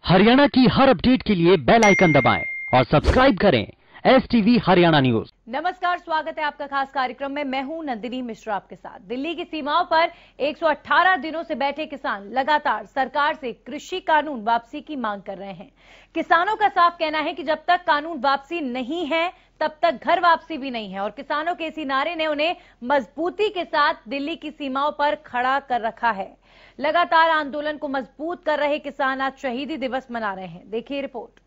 हरियाणा की हर अपडेट के लिए बेल आइकन दबाएं और सब्सक्राइब करें STV हरियाणा न्यूज। नमस्कार, स्वागत है आपका खास कार्यक्रम में। मैं हूं नंदिनी मिश्रा आपके साथ। दिल्ली की सीमाओं पर 118 दिनों से बैठे किसान लगातार सरकार से कृषि कानून वापसी की मांग कर रहे हैं। किसानों का साफ कहना है कि जब तक कानून वापसी नहीं है तब तक घर वापसी भी नहीं है और किसानों के इसी नारे ने उन्हें मजबूती के साथ दिल्ली की सीमाओं पर खड़ा कर रखा है। लगातार आंदोलन को मजबूत कर रहे किसान आज शहीदी दिवस मना रहे हैं। देखिए रिपोर्ट।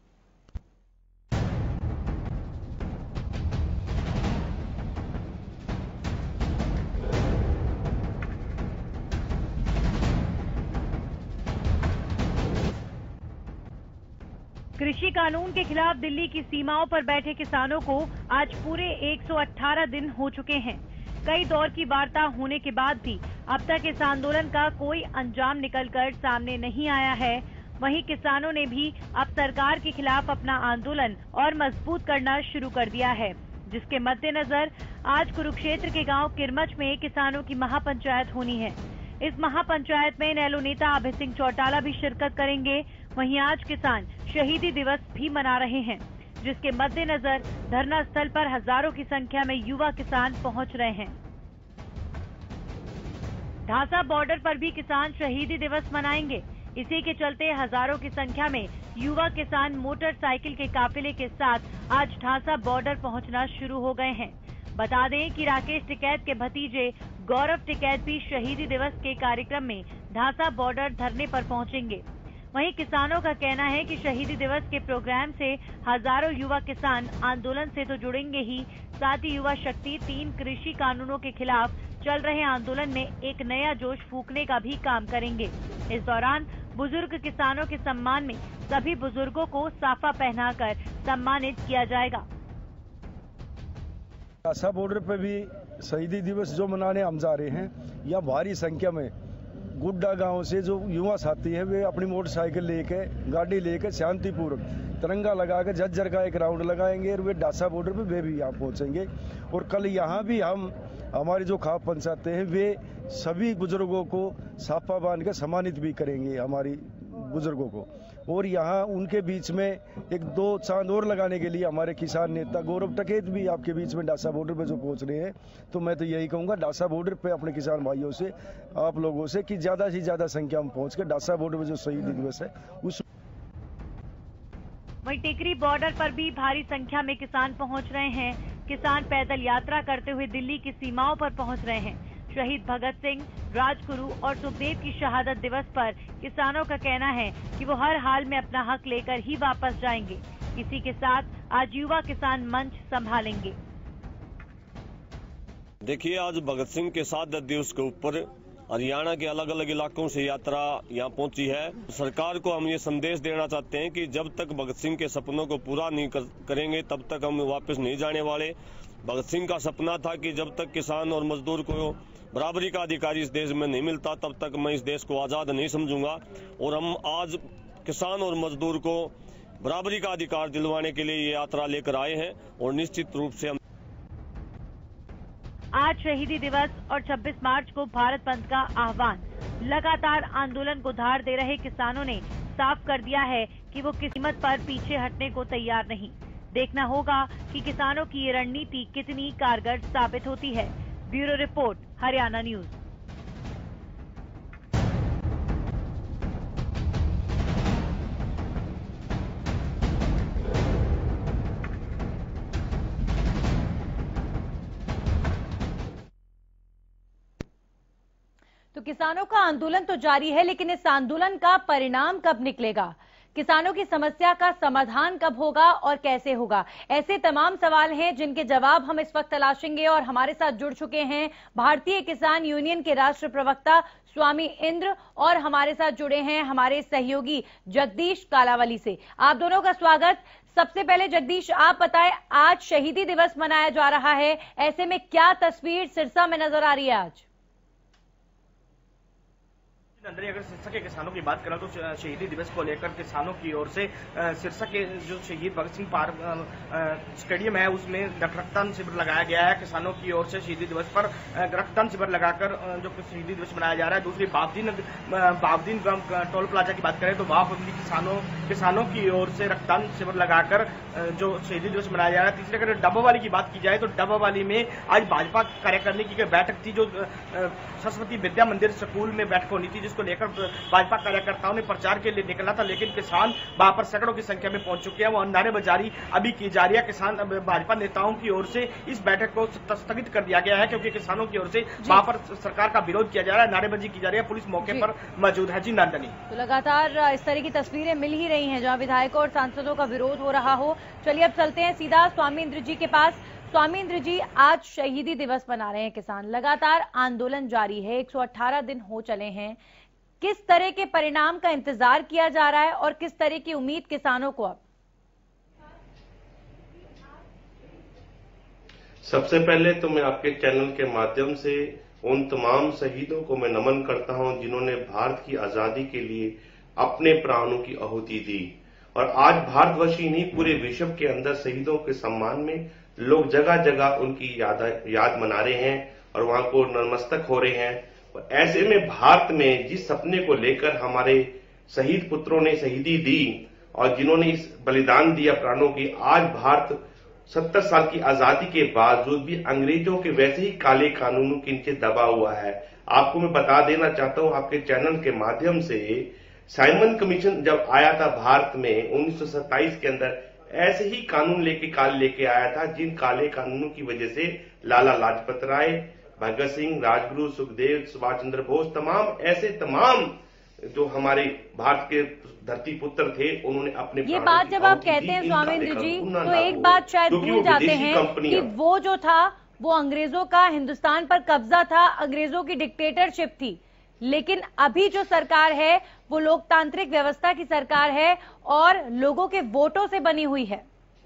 कृषि कानून के खिलाफ दिल्ली की सीमाओं पर बैठे किसानों को आज पूरे 118 दिन हो चुके हैं। कई दौर की वार्ता होने के बाद भी अब तक इस आंदोलन का कोई अंजाम निकलकर सामने नहीं आया है। वहीं किसानों ने भी अब सरकार के खिलाफ अपना आंदोलन और मजबूत करना शुरू कर दिया है, जिसके मद्देनजर आज कुरुक्षेत्र के गांव किरमच में किसानों की महापंचायत होनी है। इस महापंचायत में इनेलो नेता अभय सिंह चौटाला भी शिरकत करेंगे। वहीं आज किसान शहीदी दिवस भी मना रहे हैं, जिसके मद्देनजर धरना स्थल पर हजारों की संख्या में युवा किसान पहुंच रहे हैं। ढासा बॉर्डर पर भी किसान शहीदी दिवस मनाएंगे। इसी के चलते हजारों की संख्या में युवा किसान मोटरसाइकिल के काफिले के साथ आज ढासा बॉर्डर पहुंचना शुरू हो गए हैं। बता दें कि राकेश टिकैत के भतीजे गौरव टिकैत भी शहीदी दिवस के कार्यक्रम में ढासा बॉर्डर धरने पर पहुंचेंगे। वहीं किसानों का कहना है कि शहीदी दिवस के प्रोग्राम से हजारों युवा किसान आंदोलन से तो जुड़ेंगे ही, साथ ही युवा शक्ति 3 कृषि कानूनों के खिलाफ चल रहे आंदोलन में एक नया जोश फूंकने का भी काम करेंगे। इस दौरान बुजुर्ग किसानों के सम्मान में सभी बुजुर्गों को साफा पहनाकर सम्मानित किया जाएगा। ढासा बॉर्डर पे भी शहीदी दिवस जो मनाने हम जा रहे हैं, या भारी संख्या में गुड्डा गांव से जो युवा साथी है वे अपनी मोटरसाइकिल लेके गाड़ी लेके शांतिपूर्वक तिरंगा लगाकर झज्जर का एक राउंड लगाएंगे और वे ढासा बॉर्डर पे वे भी यहाँ पहुंचेंगे। और कल यहाँ भी हम हमारी जो खाप पंचायतें हैं वे सभी बुजुर्गों को साफा बांध कर सम्मानित भी करेंगे हमारी बुजुर्गों को। और यहाँ उनके बीच में एक 2 चांद और लगाने के लिए हमारे किसान नेता गौरव टिकैत भी आपके बीच में ढासा बॉर्डर पे जो पहुंच रहे हैं। तो मैं तो यही कहूँगा ढासा बॉर्डर पे अपने किसान भाइयों से, आप लोगों से कि ज्यादा से ज्यादा संख्या में पहुंच कर ढासा बॉर्डर पे जो शहीदी दिवस है उस। वहीं टिकरी बॉर्डर पर भी भारी संख्या में किसान पहुंच रहे हैं। किसान पैदल यात्रा करते हुए दिल्ली की सीमाओं पर पहुंच रहे हैं। शहीद भगत सिंह, राजगुरु और सुखदेव की शहादत दिवस पर किसानों का कहना है कि वो हर हाल में अपना हक लेकर ही वापस जाएंगे। इसी के साथ आज युवा किसान मंच संभालेंगे। देखिए, आज भगत सिंह के शहादत दिवस के ऊपर हरियाणा के अलग अलग इलाकों से यात्रा यहाँ पहुंची है। सरकार को हम ये संदेश देना चाहते हैं कि जब तक भगत सिंह के सपनों को पूरा नहीं करेंगे तब तक हम वापस नहीं जाने वाले। भगत सिंह का सपना था कि जब तक किसान और मजदूर को बराबरी का अधिकार इस देश में नहीं मिलता तब तक मैं इस देश को आजाद नहीं समझूंगा। और हम आज किसान और मजदूर को बराबरी का अधिकार दिलवाने के लिए ये यात्रा लेकर आए हैं और निश्चित रूप से हम आज शहीदी दिवस और 26 मार्च को भारत बंद का आह्वान। लगातार आंदोलन को धार दे रहे किसानों ने साफ कर दिया है कि वो किसी कीमत पर पीछे हटने को तैयार नहीं। देखना होगा कि किसानों की ये रणनीति कितनी कारगर साबित होती है। Bureau report, Haryana news. तो किसानों का आंदोलन तो जारी है, लेकिन इस आंदोलन का परिणाम कब निकलेगा? किसानों की समस्या का समाधान कब होगा और कैसे होगा? ऐसे तमाम सवाल हैं जिनके जवाब हम इस वक्त तलाशेंगे। और हमारे साथ जुड़ चुके हैं भारतीय किसान यूनियन के राष्ट्र प्रवक्ता स्वामी इंद्र और हमारे साथ जुड़े हैं हमारे सहयोगी जगदीश कालावली से। आप दोनों का स्वागत। सबसे पहले जगदीश, आप बताएं, आज शहीदी दिवस मनाया जा रहा है, ऐसे में क्या तस्वीर सिरसा में नजर आ रही है आज? अगर सिरसा के किसानों की बात करें तो शहीदी दिवस को लेकर किसानों की ओर से सिरसा के जो शहीद भगत सिंह पार्क स्टेडियम है उसमें रक्तदान शिविर लगाया गया है। किसानों की ओर से शहीदी दिवस पर रक्तदान शिविर लगाकर जो शहीदी दिवस मनाया जा रहा है। दूसरी बावदीन टोल प्लाजा की बात करें तो वहां पर भी किसानों की ओर से रक्तदान शिविर लगाकर जो शहीदी दिवस मनाया जा रहा है। तीसरे अगर डब्बावाली की बात की जाए तो डब्बावाली में आज भाजपा कार्यकारिणी की बैठक थी, जो सरस्वती विद्या मंदिर स्कूल में बैठक होनी थी, जिसको लेकर भाजपा कार्यकर्ताओं ने प्रचार के लिए निकला था, लेकिन किसान वहां पर सैकड़ों की संख्या में पहुंच चुके हैं। वो नारेबाजी अभी की जा रही है। किसान भाजपा नेताओं की ओर से इस बैठक को स्थगित कर दिया गया है, क्योंकि किसानों की ओर से वहां पर सरकार का विरोध किया जा रहा है, नारेबाजी की जा रही है। पुलिस मौके पर मौजूद है। जी नंदनी, तो लगातार इस तरह की तस्वीरें मिल ही रही हैं जहां विधायकों और सांसदों का विरोध हो रहा हो। चलिए अब चलते हैं सीधा स्वामी इंद्र जी के पास। स्वामी इंद्र जी, आज शहीदी दिवस मना रहे हैं किसान, लगातार आंदोलन जारी है, 118 दिन हो चले हैं। किस तरह के परिणाम का इंतजार किया जा रहा है और किस तरह की उम्मीद किसानों को अब? सबसे पहले तो मैं आपके चैनल के माध्यम से उन तमाम शहीदों को मैं नमन करता हूं जिन्होंने भारत की आजादी के लिए अपने प्राणों की आहुति दी। और आज भारतवर्ष ही नहीं, पूरे विश्व के अंदर शहीदों के सम्मान में लोग जगह जगह उनकी याद मना रहे हैं और वहां को नतमस्तक हो रहे हैं। और ऐसे में भारत में जिस सपने को लेकर हमारे शहीद पुत्रों ने शहीदी दी और जिन्होंने इस बलिदान दिया प्राणों की, आज भारत 70 साल की आजादी के बावजूद भी अंग्रेजों के वैसे ही काले कानूनों के नीचे दबा हुआ है। आपको मैं बता देना चाहता हूं आपके चैनल के माध्यम से, साइमन कमीशन जब आया था भारत में 1927 के अंदर, ऐसे ही कानून लेके आया था, जिन काले कानूनों की वजह से लाला लाजपत राय, भगत सिंह, राजगुरु, सुखदेव, सुभाष चंद्र बोस, तमाम जो हमारे भारत के धरती पुत्र थे, उन्होंने अपने ये बात जब आप कहते हैं स्वामी इंद्र जी, तो एक बात शायद भूल जाते हैं कि वो जो था वो अंग्रेजों का हिंदुस्तान पर कब्जा था, अंग्रेजों की डिक्टेटरशिप थी। लेकिन अभी जो सरकार है वो लोकतांत्रिक व्यवस्था की सरकार है और लोगों के वोटों से बनी हुई है।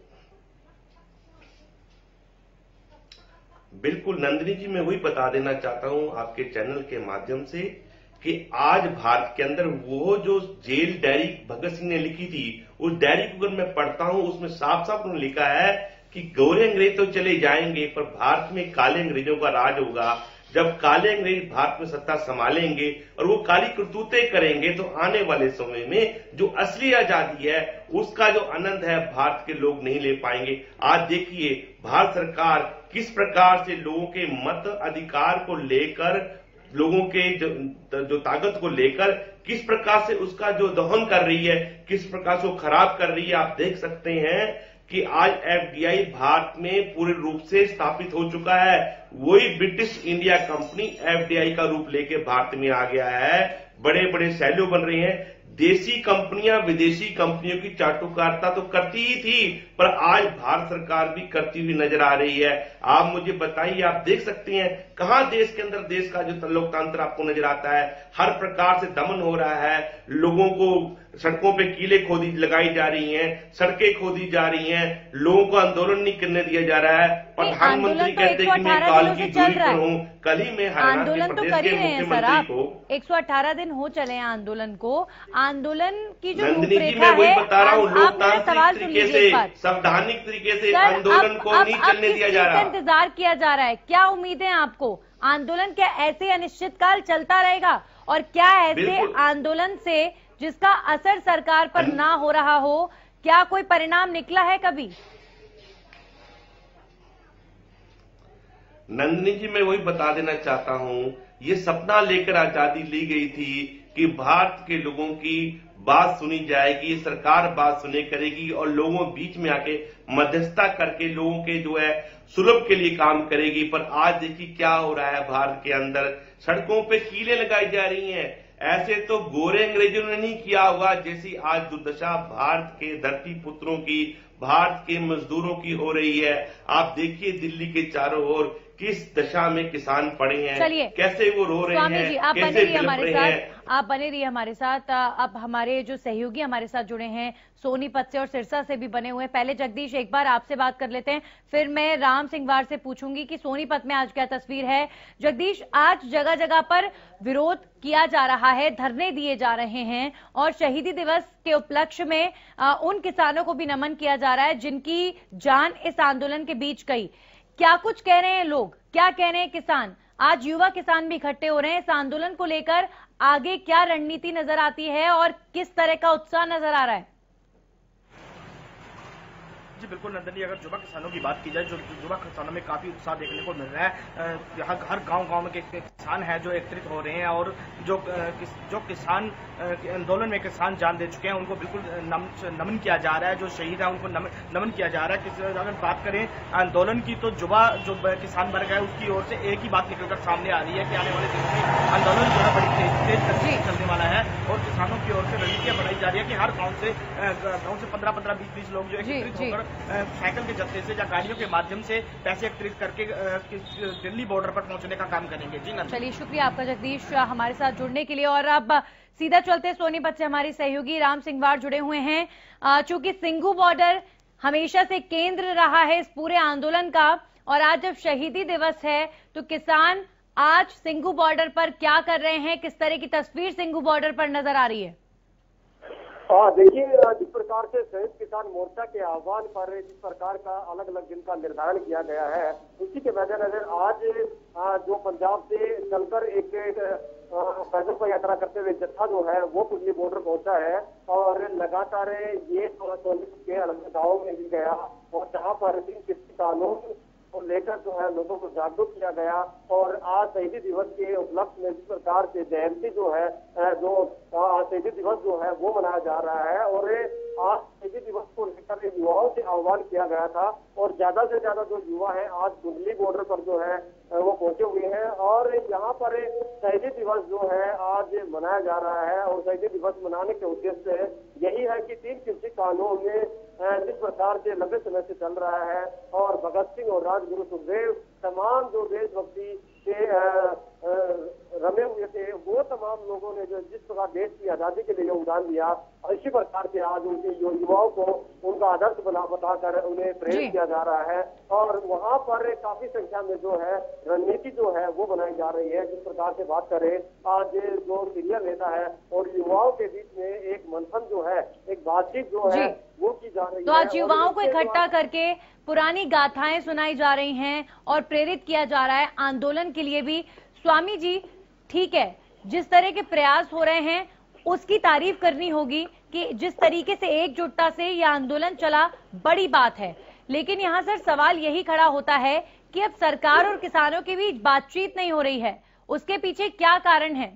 बिल्कुल नंदिनी जी, मैं वही बता देना चाहता हूं आपके चैनल के माध्यम से कि आज भारत के अंदर वो जो जेल डायरी भगत सिंह ने लिखी थी, उस डायरी को अगर मैं पढ़ता हूं, उसमें साफ साफ उन्होंने लिखा है कि गोरे अंग्रेज तो चले जाएंगे पर भारत में काले अंग्रेजों का राज होगा। जब काले अंग्रेज भारत में सत्ता संभालेंगे और वो काली करतूतें करेंगे तो आने वाले समय में जो असली आजादी है उसका जो आनंद है भारत के लोग नहीं ले पाएंगे। आज देखिए भारत सरकार किस प्रकार से लोगों के मत अधिकार को लेकर, लोगों के जो ताकत को लेकर किस प्रकार से उसका जो दहन कर रही है, किस प्रकार से वो खराब कर रही है। आप देख सकते हैं कि आज एफडीआई भारत में पूरे रूप से स्थापित हो चुका है। वही ब्रिटिश इंडिया कंपनी एफडीआई का रूप लेके भारत में आ गया है। बड़े बड़े सैल्यू बन रहे हैं। देसी कंपनियां विदेशी कंपनियों की चाटुकारिता तो करती ही थी, पर आज भारत सरकार भी करती हुई नजर आ रही है। आप मुझे बताइए, आप देख सकते हैं कहां देश के अंदर देश का जो लोकतंत्र आपको नजर आता है। हर प्रकार से दमन हो रहा है, लोगों को सड़कों पे कीले खोदी लगाई जा रही हैं, सड़कें खोदी जा रही हैं, लोगों को आंदोलन नहीं करने दिया जा रहा है। प्रधानमंत्री कहते हैं कि मैं काल की दूरी पर हूं। कल ही मैं आंदोलन तो कर ही रहे हैं सर आप, 118 दिन हो चले हैं आंदोलन को। आंदोलन की जो रूपरेखा है, बता रहा हूं, लोकतांत्रिक तरीके से, संवैधानिक तरीके से आंदोलन को नहीं चलने दिया जा रहा। इंतजार किया जा रहा है, क्या उम्मीदें आपको? आंदोलन क्या ऐसे अनिश्चितकाल चलता रहेगा और क्या ऐसे आंदोलन से जिसका असर सरकार पर ना हो रहा हो, क्या कोई परिणाम निकला है कभी? नंदिनी जी, मैं वही बता देना चाहता हूं, ये सपना लेकर आजादी ली गई थी कि भारत के लोगों की बात सुनी जाएगी, सरकार बात सुने करेगी और लोगों बीच में आके मध्यस्थता करके लोगों के जो है सुलभ के लिए काम करेगी। पर आज देखिए क्या हो रहा है भारत के अंदर, सड़कों पे कीलें लगाई जा रही हैं। ऐसे तो गोरे अंग्रेजों ने नहीं किया होगा जैसी आज दुर्दशा भारत के धरती पुत्रों की, भारत के मजदूरों की हो रही है। आप देखिए दिल्ली के चारों ओर किस दशा में किसान पड़े हैं, चलिए कैसे वो रो रहे स्वामी हैं, जी, आप कैसे बने रहिए बिलख हमारे रहे साथ, हैं। आप बने रहिए हमारे साथ। अब हमारे जो सहयोगी हमारे साथ जुड़े हैं सोनीपत से और सिरसा से भी बने हुए हैं। पहले जगदीश एक बार आपसे बात कर लेते हैं, फिर मैं राम सिंहवार से पूछूंगी कि सोनीपत में आज क्या तस्वीर है। जगदीश, आज जगह जगह पर विरोध किया जा रहा है, धरने दिए जा रहे हैं और शहीदी दिवस के उपलक्ष्य में उन किसानों को भी नमन किया जा रहा है जिनकी जान इस आंदोलन के बीच गई। क्या कुछ कह रहे हैं लोग, क्या कह रहे हैं किसान? आज युवा किसान भी इकट्ठे हो रहे हैं इस आंदोलन को लेकर। आगे क्या रणनीति नजर आती है और किस तरह का उत्साह नजर आ रहा है? जी बिल्कुल नंदनी, अगर युवा किसानों की बात की जाए, जो युवा किसानों में काफी उत्साह देखने को मिल रहा है। यहाँ हर गांव में किसान है जो एकत्रित हो रहे हैं और जो किसान आंदोलन में किसान जान दे चुके हैं उनको बिल्कुल नमन किया जा रहा है। जो शहीद है उनको नमन किया जा रहा है। अगर बात करें आंदोलन की तो युवा जो किसान वर्ग है उसकी ओर से एक ही बात निकलकर सामने आ रही है कि आने वाले दिनों में आंदोलन जो है बड़ी तेज गति से चलने वाला है और किसानों की ओर से रणनीतियां बनाई जा रही है कि हर गाँव से 15-15, 20-20 लोग जो एकत्रित होकर साइकिल के जत्थे से या गाड़ियों के माध्यम से पैसे एकत्रित करके दिल्ली बॉर्डर पर पहुंचने का काम करेंगे। जी ना, चलिए शुक्रिया आपका जगदीश हमारे साथ जुड़ने के लिए। और अब सीधा चलते सोनीपत से हमारी सहयोगी राम सिंहवार जुड़े हुए हैं। चूंकि सिंघू बॉर्डर हमेशा से केंद्र रहा है इस पूरे आंदोलन का और आज जब शहीदी दिवस है तो किसान आज सिंघू बॉर्डर पर क्या कर रहे हैं, किस तरह की तस्वीर सिंघू बॉर्डर पर नजर आ रही है? देखिए, जिस प्रकार से संयुक्त किसान मोर्चा के आह्वान पर जिस प्रकार का अलग अलग दिन का निर्धारण किया गया है, उसी के मद्देनजर आज जो पंजाब से चलकर एक पैदल पर यात्रा करते हुए जत्था जो है वो कुंडली बॉर्डर पहुंचा है और लगातार ये सोनीपत के अलग गाँव में भी गया और जहाँ पर कृषि कानून को लेकर जो है लोगों को जागरूक किया गया। और आज शहीदी दिवस के उपलक्ष्य में जिस प्रकार से जयंती जो है जो शहीदी दिवस जो है वो मनाया जा रहा है और आज शहीदी दिवस को लेकर युवाओं से आह्वान किया गया था और ज्यादा से ज्यादा जो युवा है आज कुंडली बॉर्डर पर जो है वो पहुंचे हुए हैं और यहाँ पर शहीदी दिवस जो है आज मनाया जा रहा है और शहीदी दिवस मनाने के उद्देश्य यही है कि 3 कृषि कानून में जिस प्रकार से लंबे समय से चल रहा है और भगत सिंह और राजगुरु सुखदेव तमाम जो देशभक्ति के रमे हुए थे वो तमाम लोगों ने जो जिस प्रकार देश की आजादी के लिए योगदान दिया, इसी प्रकार से आज उनके युवाओं को उनका आदर्श बताकर उन्हें प्रेरित किया जा रहा है और वहाँ पर काफी संख्या में जो है रणनीति जो है वो बनाई जा रही है। जिस प्रकार से बात करें, आज जो सीनियर नेता है और युवाओं के बीच में एक मंथन जो है, एक बातचीत जो है वो की जा रही है। तो आज युवाओं को इकट्ठा करके पुरानी गाथाएं सुनाई जा रही हैं और प्रेरित किया जा रहा है आंदोलन के लिए भी। स्वामी जी, ठीक है, जिस तरह के प्रयास हो रहे हैं उसकी तारीफ करनी होगी कि जिस तरीके से एकजुटता से यह आंदोलन चला, बड़ी बात है। लेकिन यहाँ सर सवाल यही खड़ा होता है कि अब सरकार और किसानों के बीच बातचीत नहीं हो रही है, उसके पीछे क्या कारण है?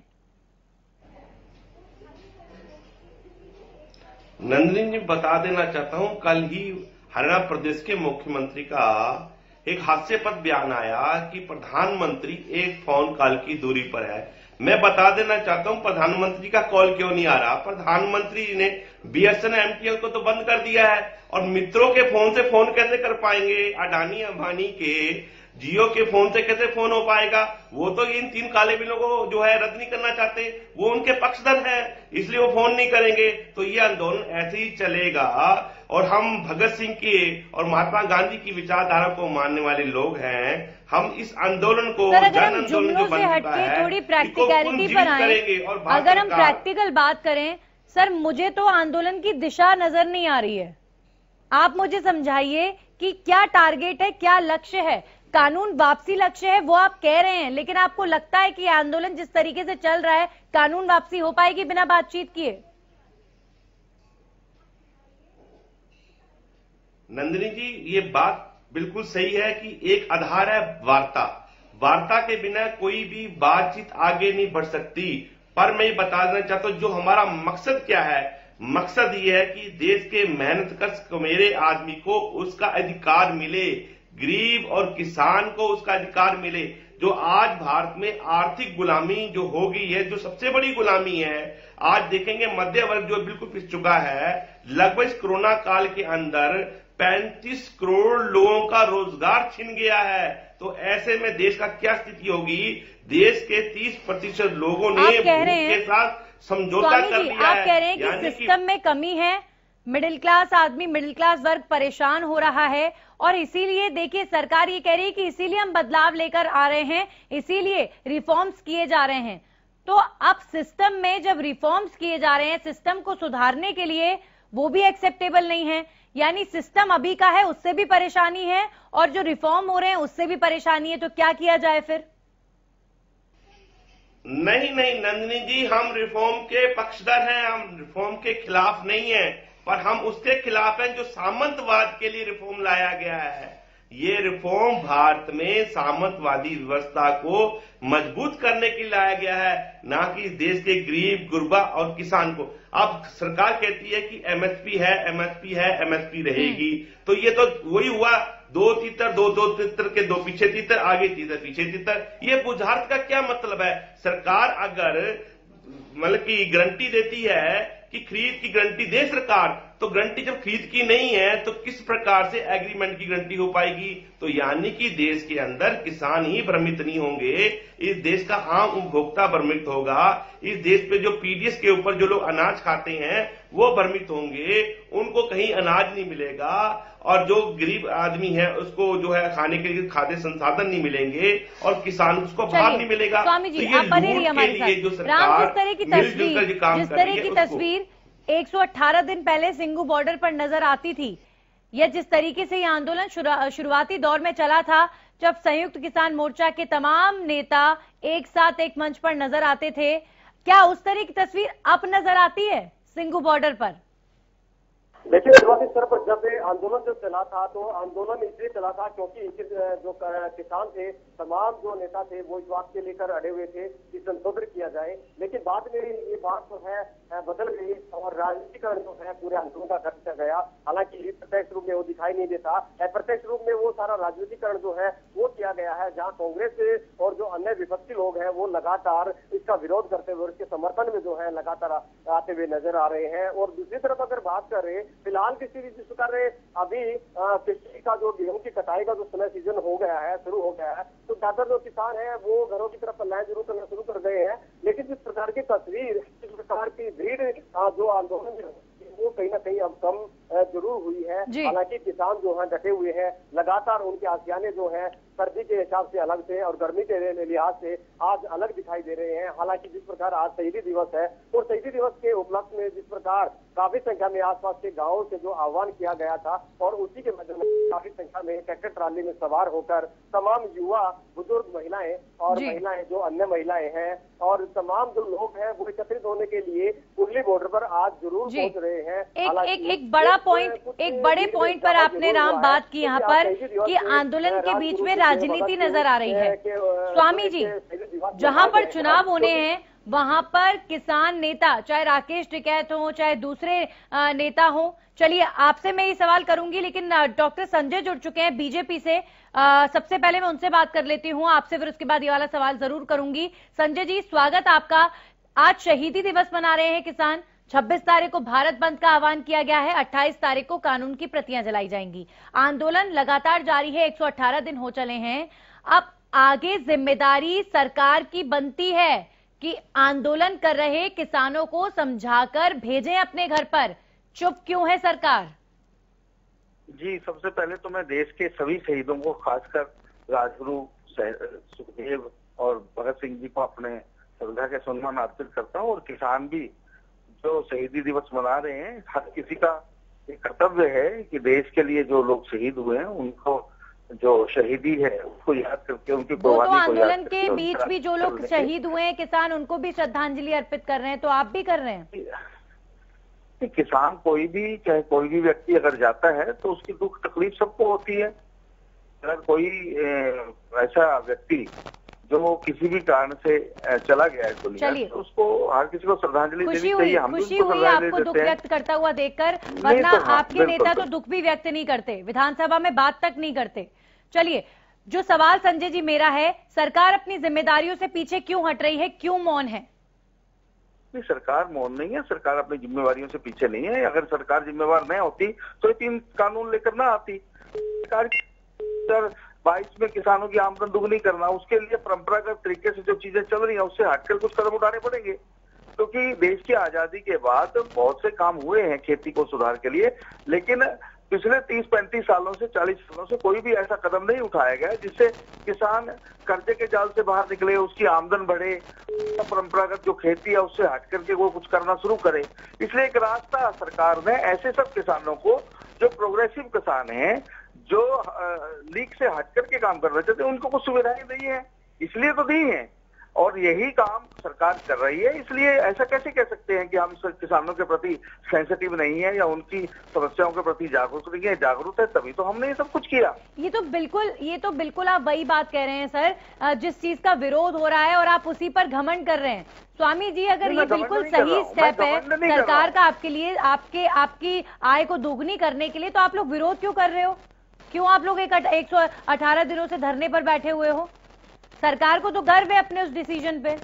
नंदिनी जी, बता देना चाहता हूं, कल ही हरियाणा प्रदेश के मुख्यमंत्री का एक हास्यास्पद बयान आया कि प्रधानमंत्री एक फोन कॉल की दूरी पर है। मैं बता देना चाहता हूं प्रधानमंत्री का कॉल क्यों नहीं आ रहा। प्रधानमंत्री ने BSNL MTL को तो बंद कर दिया है और मित्रों के फोन से फोन कैसे कर पाएंगे? अडानी अंबानी के जियो के फोन से कैसे फोन हो पाएगा? वो तो इन 3 काले बिलों को जो है रद्द नहीं करना चाहते, वो उनके पक्षधर है, इसलिए वो फोन नहीं करेंगे। तो ये आंदोलन ऐसे ही चलेगा और हम भगत सिंह के और महात्मा गांधी की विचारधारा को मानने वाले लोग हैं। हम इस आंदोलन को जन आंदोलन जो बन चुका है, थोड़ी प्रैक्टिकलिटी पर आए। अगर हम प्रैक्टिकल बात करें सर, मुझे तो आंदोलन की दिशा नजर नहीं आ रही है। आप मुझे समझाइए कि क्या टारगेट है, क्या लक्ष्य है? कानून वापसी लक्ष्य है वो आप कह रहे हैं, लेकिन आपको लगता है कि आंदोलन जिस तरीके से चल रहा है कानून वापसी हो पाएगी बिना बातचीत किए? नंदिनी जी, ये बात बिल्कुल सही है कि एक आधार है वार्ता के बिना कोई भी बातचीत आगे नहीं बढ़ सकती। पर मैं ये बता देना चाहता हूं जो हमारा मकसद क्या है। मकसद ये है कि देश के मेहनतकश कमेरे आदमी को उसका अधिकार मिले, गरीब और किसान को उसका अधिकार मिले। जो आज भारत में आर्थिक गुलामी जो हो गई है, जो सबसे बड़ी गुलामी है, आज देखेंगे मध्य वर्ग जो बिल्कुल पिस चुका है। लगभग इस कोरोना काल के अंदर 35 करोड़ लोगों का रोजगार छिन गया है। तो ऐसे में देश का क्या स्थिति होगी? देश के 30% लोगों ने के साथ समझौता कर लिया है। आप कह रहे हैं कि सिस्टम में कमी है, मिडिल क्लास आदमी, मिडिल क्लास वर्ग परेशान हो रहा है, और इसीलिए देखिए सरकार ये कह रही है कि इसीलिए हम बदलाव लेकर आ रहे हैं, इसीलिए रिफॉर्म्स किए जा रहे हैं। तो अब सिस्टम में जब रिफॉर्म्स किए जा रहे हैं, सिस्टम को सुधारने के लिए, वो भी एक्सेप्टेबल नहीं है। यानी सिस्टम अभी का है उससे भी परेशानी है, और जो रिफॉर्म हो रहे हैं उससे भी परेशानी है। तो क्या किया जाए फिर? नहीं नंदिनी जी, हम रिफॉर्म के पक्षधर हैं, हम रिफॉर्म के खिलाफ नहीं हैं, पर हम उसके खिलाफ हैं जो सामंतवाद के लिए रिफॉर्म लाया गया है। ये रिफॉर्म भारत में सामंतवादी व्यवस्था को मजबूत करने के लिए लाया गया है, ना कि देश के गरीब गुरबा और किसान को। अब सरकार कहती है कि एमएसपी है, एमएसपी है, एमएसपी रहेगी, तो ये तो वही हुआ, दो तीतर के दो पीछे तीतर, आगे तीतर पीछे तीतर। ये बुझारत का क्या मतलब है? सरकार अगर मतलब की गारंटी देती है कि खरीद की गारंटी दे सरकार, तो गारंटी जब खरीद की नहीं है तो किस प्रकार से एग्रीमेंट की गारंटी हो पाएगी? तो यानी कि देश के अंदर किसान ही भ्रमित नहीं होंगे, इस देश का आम उपभोक्ता भ्रमित होगा, इस देश पे जो पीडीएस के ऊपर जो लोग अनाज खाते हैं वो भ्रमित होंगे, उनको कहीं अनाज नहीं मिलेगा, और जो गरीब आदमी है उसको जो है खाने के लिए खाद्य संसाधन नहीं मिलेंगे, और किसान उसको भाव नहीं मिलेगा। स्वामी जी, आप बने रहिए हमारे साथ। जिस तरह की तस्वीर 118 दिन पहले सिंघू बॉर्डर पर नजर आती थी, या जिस तरीके से यह आंदोलन शुरुआती दौर में चला था, जब संयुक्त किसान मोर्चा के तमाम नेता एक साथ एक मंच पर नजर आते थे, क्या उस तरह की तस्वीर अब नजर आती है सिंघू बॉर्डर पर? देखिए, शुरुआती स्तर पर जब आंदोलन जो चला था, तो आंदोलन इसलिए चला था क्योंकि जो किसान थे, तमाम जो नेता थे, वो इस बात के लेकर अड़े हुए थे कि संशोधन किया जाए। लेकिन बाद में ये बात जो है बदल गई, और राजनीतिकरण जो है पूरे आंदोलन का कर दिया गया। हालांकि प्रत्यक्ष रूप में वो दिखाई नहीं देता, अप्रत्यक्ष रूप में वो सारा राजनीतिकरण जो है वो किया गया है, जहाँ कांग्रेस और जो अन्य विपक्षी लोग हैं वो लगातार इसका विरोध करते हुए, उसके समर्थन में जो है लगातार आते हुए नजर आ रहे हैं। और दूसरी तरफ अगर बात करें फिलहाल की स्थिति जिस प्रकार अभी कृषि का जो गेहूं की कटाई का जो समय सीजन हो गया है, शुरू हो गया है, तो ज्यादातर जो किसान है वो घरों की तरफ लाइन जरूर करना शुरू कर गए हैं। लेकिन जिस प्रकार की तस्वीर, जिस प्रकार की भीड़ जो आंदोलन में वो कहीं ना कहीं अब कम जरूर हुई है। हालांकि किसान जो है डटे हुए हैं, लगातार उनके आशियाने जो है सर्दी के हिसाब से अलग थे और गर्मी के लिहाज से आज अलग दिखाई दे रहे हैं। हालांकि जिस प्रकार आज शहीदी दिवस है, और शहीदी दिवस के उपलक्ष्य में जिस प्रकार काफी संख्या में आसपास के गांवों से जो आह्वान किया गया था, और उसी के मध्य में काफी संख्या में ट्रैक्टर ट्राली में सवार होकर तमाम युवा, बुजुर्ग, महिलाएं और महिलाएं जो अन्य महिलाएं हैं और तमाम जो लोग हैं वो एकत्रित होने के लिए कुर्ली बॉर्डर पर आज जरूर पहुंच रहे हैं। एक बड़ा पॉइंट, एक बड़े पॉइंट पर आपने राम बात की यहाँ पर कि आंदोलन के बीच में राजनीति नजर आ रही है। स्वामी जी, जहां पर चुनाव होने हैं वहां पर किसान नेता, चाहे राकेश टिकैत हो, चाहे दूसरे नेता हो, चलिए आपसे मैं ये सवाल करूंगी, लेकिन डॉक्टर संजय जुड़ चुके हैं बीजेपी से। सबसे पहले मैं उनसे बात कर लेती हूँ, आपसे फिर उसके बाद ये वाला सवाल जरूर करूंगी। संजय जी, स्वागत आपका। आज शहीदी दिवस मना रहे हैं किसान, 26 तारीख को भारत बंद का आह्वान किया गया है, 28 तारीख को कानून की प्रतियां जलाई जाएंगी। आंदोलन लगातार जारी है, 118 दिन हो चले हैं। अब आगे जिम्मेदारी सरकार की बनती है कि आंदोलन कर रहे किसानों को समझाकर भेजें अपने घर पर। चुप क्यों है सरकार? जी, सबसे पहले तो मैं देश के सभी शहीदों को, खासकर राजगुरु सुखदेव और भगत सिंह जी को अपने श्रद्धा के सम्मान अर्पित करता हूँ। और किसान भी जो शहीदी दिवस मना रहे हैं, हर किसी का एक कर्तव्य है कि देश के लिए जो लोग शहीद हुए हैं उनको जो शहीदी है उसको याद करके उनकी कुर्बानी को आंदोलन के बीच भी जो लोग शहीद हुए हैं किसान, उनको भी श्रद्धांजलि अर्पित कर रहे हैं, तो आप भी कर रहे हैं? किसान कोई भी, चाहे कोई भी व्यक्ति अगर जाता है तो उसकी दुख तकलीफ सबको होती है। अगर कोई ऐसा व्यक्ति जो किसी भी कारण से चला गया है दुनिया, तो उसको हर किसी को श्रद्धांजलि देनी चाहिए। हम खुशी हुई आपको दुख व्यक्त करता हुआ देखकर, वरना आपके नेता तो दुख भी व्यक्त नहीं करते, विधानसभा में बात तक नहीं करते। चलिए, जो सवाल संजय जी मेरा है, सरकार अपनी जिम्मेदारियों से पीछे क्यों हट रही है, क्यों मौन है? नहीं, सरकार मौन नहीं है, सरकार अपनी जिम्मेवारियों से पीछे नहीं है। अगर सरकार जिम्मेवार नहीं होती तो ये 3 कानून लेकर ना आती। सरकार 22 में किसानों की आमदन दुगनी करना, उसके लिए परंपरागत तरीके से जो चीजें चल रही हैं उससे हटकर कुछ कदम उठाने पड़ेंगे, क्योंकि देश की आजादी के बाद बहुत से काम हुए हैं खेती को सुधार के लिए, लेकिन पिछले 30-35 सालों से 40 सालों से कोई भी ऐसा कदम नहीं उठाया गया जिससे किसान कर्जे के जाल से बाहर निकले, उसकी आमदन बढ़े, परंपरागत जो खेती है उससे हट करके वो कुछ करना शुरू करे। इसलिए एक रास्ता सरकार ने ऐसे सब किसानों को जो प्रोग्रेसिव किसान हैं, जो लीक से हट करके काम करना चाहते हैं, उनको कुछ सुविधाएं दी हैं, इसलिए तो दी हैं, और यही काम सरकार कर रही है। इसलिए ऐसा कैसे कह सकते हैं कि हम किसानों के प्रति सेंसिटिव नहीं है या उनकी समस्याओं के प्रति जागरूक नहीं है? जागरूक है तभी तो हमने ये सब कुछ किया। ये तो बिल्कुल आप वही बात कह रहे हैं सर, जिस चीज का विरोध हो रहा है और आप उसी पर घमंड कर रहे हैं। स्वामी जी, अगर ये बिल्कुल सही स्टेप है सरकार का आपके लिए, आपकी आय को दोगुनी करने के लिए, तो आप लोग विरोध क्यों कर रहे हो? क्यों आप लोग 118 दिनों से धरने पर बैठे हुए हो? सरकार को तो गर्व है अपने उस डिसीजन पे।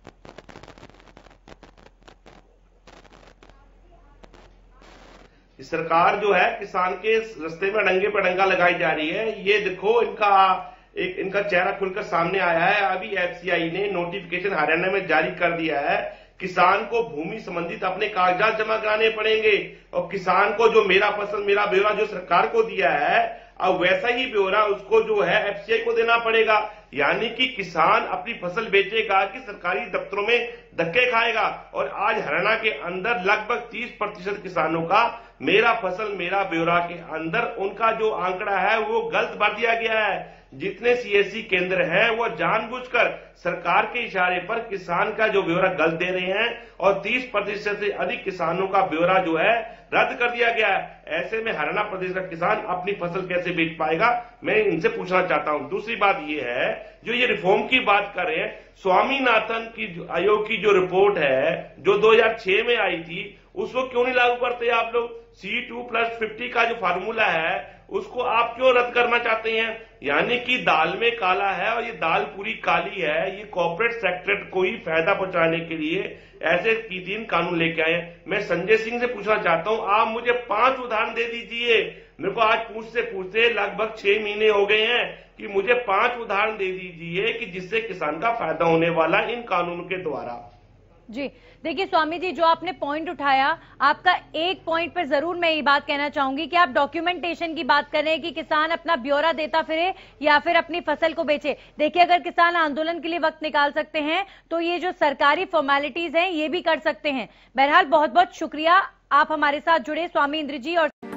सरकार जो है किसान के रास्ते में डंगे पर डंगा लगाई जा रही है। ये देखो इनका चेहरा खुलकर सामने आया है। अभी एफसीआई ने नोटिफिकेशन हरियाणा में जारी कर दिया है, किसान को भूमि संबंधित अपने कागजात जमा कराने पड़ेंगे, और किसान को जो मेरा फसल मेरा ब्यौरा जो सरकार को दिया है, अब वैसा ही ब्यौरा उसको जो है एफसीआई को देना पड़ेगा। यानी कि किसान अपनी फसल बेचेगा कि सरकारी दफ्तरों में धक्के खाएगा। और आज हरियाणा के अंदर लगभग 30% किसानों का मेरा फसल मेरा ब्यौरा के अंदर उनका जो आंकड़ा है वो गलत भर दिया गया है। जितने सीएससी केंद्र हैं वो जानबूझकर सरकार के इशारे पर किसान का जो ब्यौरा गलत दे रहे हैं, और 30% से अधिक किसानों का ब्यौरा जो है रद्द कर दिया गया है। ऐसे में हरियाणा प्रदेश का किसान अपनी फसल कैसे बेच पाएगा, मैं इनसे पूछना चाहता हूं। दूसरी बात ये है, जो ये रिफॉर्म की बात कर रहे हैं, स्वामीनाथन की आयोग की जो रिपोर्ट है जो 2006 में आई थी, उसको क्यों नहीं लागू करते आप लोग? C2+50 का जो फार्मूला है उसको आप क्यों रद्द करना चाहते हैं? यानी कि दाल में काला है और ये दाल पूरी काली है। ये कॉर्पोरेट सेक्टर को ही फायदा पहुंचाने के लिए ऐसे 3 कानून लेके आए। मैं संजय सिंह से पूछना चाहता हूं, आप मुझे 5 उदाहरण दे दीजिए। मेरे को आज पूछते लगभग 6 महीने हो गए हैं कि मुझे 5 उदाहरण दे दीजिए कि जिससे किसान का फायदा होने वाला इन कानूनों के द्वारा। जी देखिए स्वामी जी, जो आपने पॉइंट उठाया, आपका एक पॉइंट पर जरूर मैं ये बात कहना चाहूंगी कि आप डॉक्यूमेंटेशन की बात कर रहे हैं कि किसान अपना ब्यौरा देता फिरे या फिर अपनी फसल को बेचे। देखिए, अगर किसान आंदोलन के लिए वक्त निकाल सकते हैं तो ये जो सरकारी फॉर्मेलिटीज हैं ये भी कर सकते हैं। बहरहाल बहुत बहुत शुक्रिया, आप हमारे साथ जुड़े स्वामी इंद्र जी। और